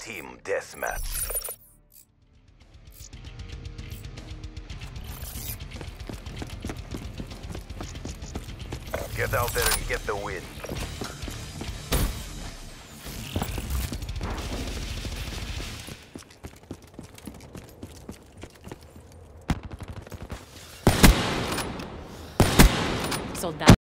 Team deathmatch. Get out there and get the win. Soldado.